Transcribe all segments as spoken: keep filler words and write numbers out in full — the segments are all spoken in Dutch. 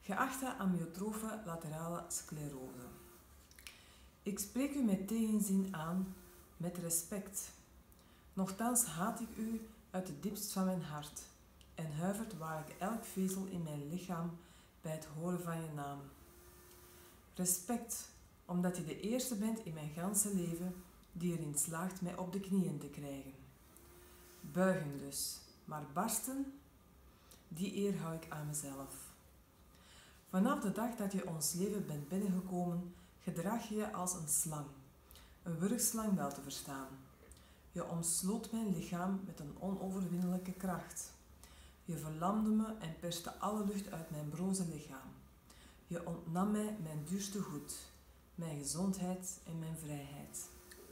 Geachte amyotrofe laterale sclerose. Ik spreek u met tegenzin aan, met respect. Nochtans haat ik u uit het diepst van mijn hart en huivert waarlijk elk vezel in mijn lichaam bij het horen van je naam. Respect, omdat je de eerste bent in mijn ganse leven die erin slaagt mij op de knieën te krijgen. Buigen dus, maar barsten, die eer hou ik aan mezelf. Vanaf de dag dat je ons leven bent binnengekomen, gedraag je je als een slang, een wurgslang wel te verstaan. Je omsloot mijn lichaam met een onoverwinnelijke kracht. Je verlamde me en perste alle lucht uit mijn broze lichaam. Je ontnam mij mijn duurste goed, mijn gezondheid en mijn vrijheid.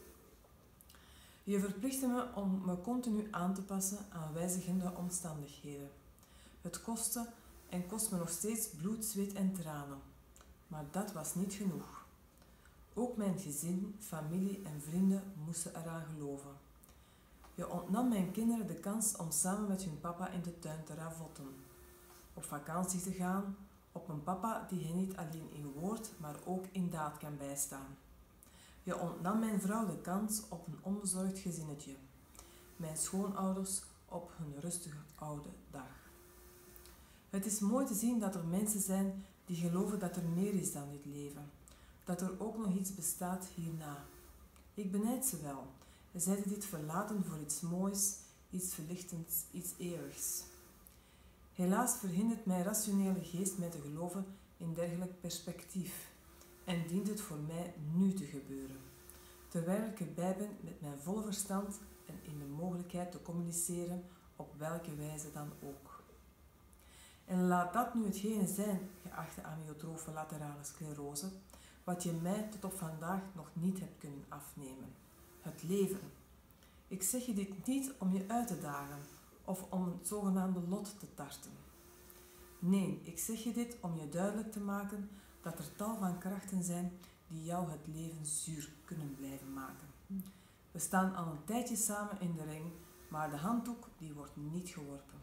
Je verplichtte me om me continu aan te passen aan wijzigende omstandigheden. Het kostte en kost me nog steeds bloed, zweet en tranen. Maar dat was niet genoeg. Ook mijn gezin, familie en vrienden moesten eraan geloven. Je ontnam mijn kinderen de kans om samen met hun papa in de tuin te ravotten, op vakantie te gaan, op een papa die hen niet alleen in woord, maar ook in daad kan bijstaan. Je ontnam mijn vrouw de kans op een onbezorgd gezinnetje, mijn schoonouders op hun rustige oude dag. Het is mooi te zien dat er mensen zijn die geloven dat er meer is dan dit leven, dat er ook nog iets bestaat hierna. Ik benijd ze wel. Zij hebben dit verlaten voor iets moois, iets verlichtends, iets eeuwigs. Helaas verhindert mijn rationele geest mij te geloven in dergelijk perspectief en dient het voor mij nu te gebeuren, terwijl ik erbij ben met mijn volle verstand en in de mogelijkheid te communiceren op welke wijze dan ook. En laat dat nu hetgene zijn, geachte amyotrofe laterale sclerose, wat je mij tot op vandaag nog niet hebt kunnen afnemen. Het leven. Ik zeg je dit niet om je uit te dagen of om het zogenaamde lot te tarten. Nee, ik zeg je dit om je duidelijk te maken dat er tal van krachten zijn die jou het leven zuur kunnen blijven maken. We staan al een tijdje samen in de ring, maar de handdoek die wordt niet geworpen.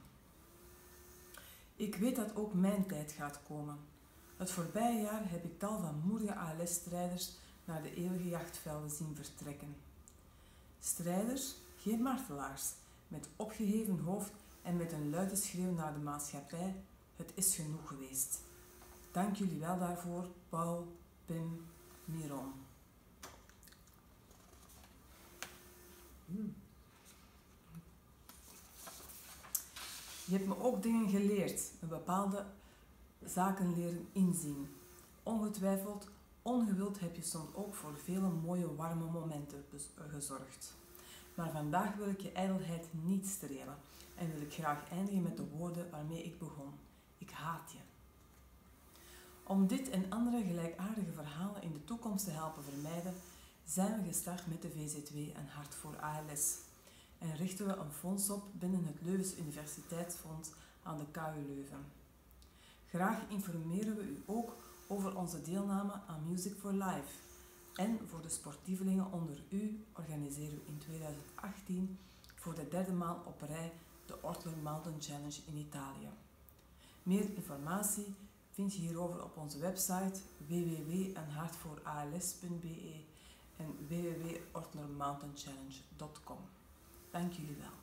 Ik weet dat ook mijn tijd gaat komen. Het voorbije jaar heb ik tal van moedige A L S-strijders naar de eeuwige jachtvelden zien vertrekken. Strijders, geen martelaars, met opgeheven hoofd en met een luide schreeuw naar de maatschappij: het is genoeg geweest. Dank jullie wel daarvoor, Paul, Pim, Miron. Hmm. Je hebt me ook dingen geleerd, een bepaalde zaken leren inzien. Ongetwijfeld, ongewild heb je soms ook voor vele mooie warme momenten gezorgd. Maar vandaag wil ik je ijdelheid niet strelen en wil ik graag eindigen met de woorden waarmee ik begon. Ik haat je. Om dit en andere gelijkaardige verhalen in de toekomst te helpen vermijden, zijn we gestart met de V Z W en Hart voor A L S. En richten we een fonds op binnen het Leuvense Universiteitsfonds aan de K U Leuven. Graag informeren we u ook over onze deelname aan Music for Life. En voor de sportievelingen onder u organiseren we in tweeduizend achttien voor de derde maal op rij de Ortler Mountain Challenge in Italië. Meer informatie vind je hierover op onze website w w w punt een hart voor a l s punt b e en w w w punt ortler mountain challenge punt com. Dank jullie wel.